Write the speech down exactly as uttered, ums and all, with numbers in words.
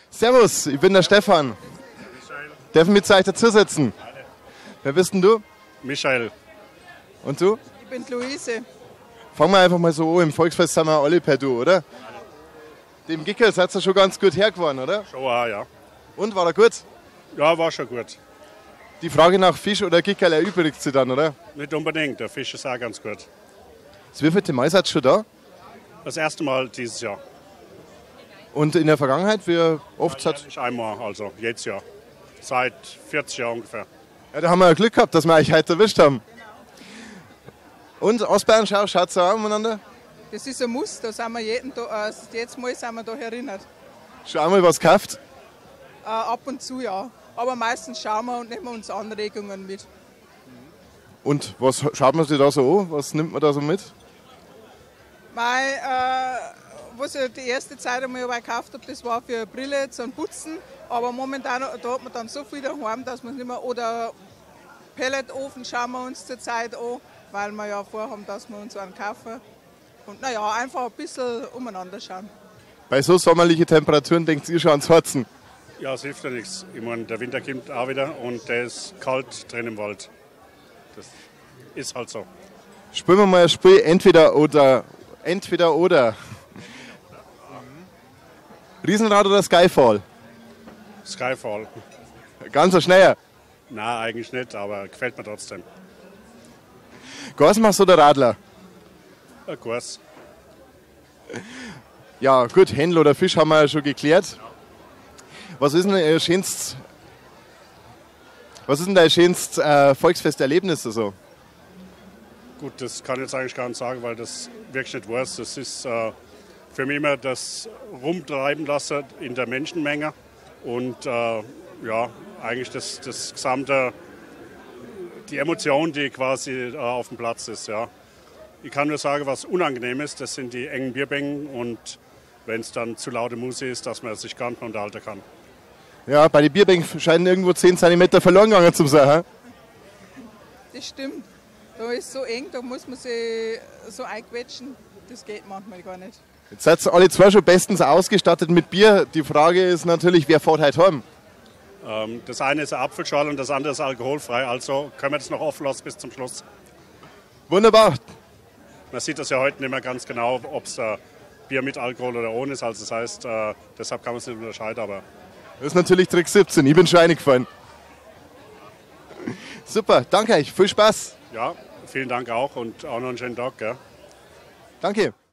Servus, ich bin der Stefan. Michael. Dürfen wir zu euch dazusetzen? Wer bist denn du? Michael. Und du? Ich bin Luise. Fangen wir einfach mal so an. Im Volksfest sind wir alle per Du, oder? Dem Gickel seid ihr schon ganz gut hergefahren, oder? Schon auch, ja. Und, war er gut? Ja, war schon gut. Die Frage nach Fisch oder Gickel erübrigt sich dann, oder? Nicht unbedingt, der Fisch ist auch ganz gut. Das wievielte Mal seid ihr schon da? Das erste Mal dieses Jahr. Und in der Vergangenheit, wie oft Ja, hat... jährlich einmal, also jedes Jahr. Seit vierzig Jahren ungefähr. Ja, da haben wir ja Glück gehabt, dass wir euch heute erwischt haben. Und Ostbayernschau, schaut es auch umeinander? Das ist ein Muss, da sind wir jeden da, äh, jedes Mal sind wir da erinnert. Schon einmal was gekauft? Äh, ab und zu ja. Aber meistens schauen wir und nehmen uns Anregungen mit. Und was schaut man sich da so an? Was nimmt man da so mit? Mein, äh, was ich die erste Zeit einmal gekauft habe, das war für eine Brille zum Putzen. Aber momentan da hat man dann so viel daheim, dass man es nicht mehr. Oder Pelletofen schauen wir uns zurzeit an, weil wir ja vorhaben, dass wir uns einen kaufen. Und naja, einfach ein bisschen umeinander schauen. Bei so sommerlichen Temperaturen denkt ihr schon ans Herzen. Ja, es hilft ja nichts. Ich meine, der Winter kommt auch wieder und der ist kalt drin im Wald. Das ist halt so. Spielen wir mal ein Spiel entweder oder. Entweder oder. Riesenrad oder Skyfall? Skyfall. Ganz so schneller. Na, eigentlich nicht, aber gefällt mir trotzdem. Gasmachs oder Radler? Ein Kurs. Ja, gut, Händel oder Fisch haben wir ja schon geklärt. Was ist denn Ihr schönstes, was ist denn dein schönstes äh, Volksfesterlebnis so? Gut, das kann ich jetzt eigentlich gar nicht sagen, weil das wirklich nicht weiß. Das ist äh, für mich immer das Rumtreiben lassen in der Menschenmenge und äh, ja, eigentlich das, das gesamte, die Emotion, die quasi äh, auf dem Platz ist. Ja. Ich kann nur sagen, was unangenehm ist, das sind die engen Bierbänken und wenn es dann zu laute Musik ist, dass man sich gar nicht mehr unterhalten kann. Ja, bei den Bierbänken scheinen irgendwo zehn Zentimeter verloren gegangen zu sein. Das stimmt. Da ist es so eng, da muss man sich so einquetschen. Das geht manchmal gar nicht. Jetzt seid ihr alle zwei schon bestens ausgestattet mit Bier. Die Frage ist natürlich, wer fährt heute heim? Ähm, das eine ist eine Apfelschorle und das andere ist alkoholfrei, also können wir das noch offen lassen bis zum Schluss. Wunderbar. Man sieht das ja heute nicht mehr ganz genau, ob es äh, Bier mit Alkohol oder ohne ist. Also das heißt, äh, deshalb kann man es nicht unterscheiden. Aber Das ist natürlich Trick siebzehn. Ich bin schon reingefallen. Super, danke euch. Viel Spaß. ja, vielen Dank auch und auch noch einen schönen Tag. Gell? Danke.